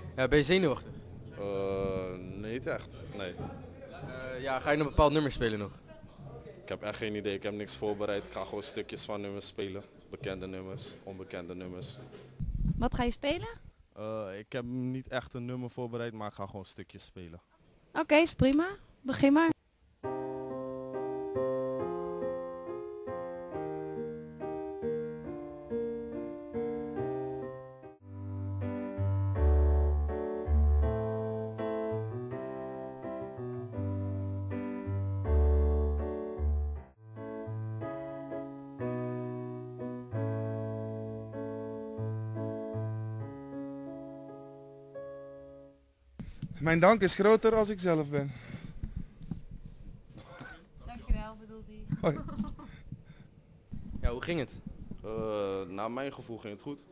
Ja, ben je zenuwachtig? Nee, niet echt. Nee. Ja, ga je een bepaald nummer spelen nog? Ik heb echt geen idee. Ik heb niks voorbereid. Ik ga gewoon stukjes van nummers spelen. Bekende nummers, onbekende nummers. Wat ga je spelen? Ik heb niet echt een nummer voorbereid, maar ik ga gewoon stukjes spelen. Oké, is prima. Begin maar. Mijn dank is groter als ik zelf ben. Dankjewel, bedoelt hij. Hoi. Ja, hoe ging het? Naar mijn gevoel ging het goed.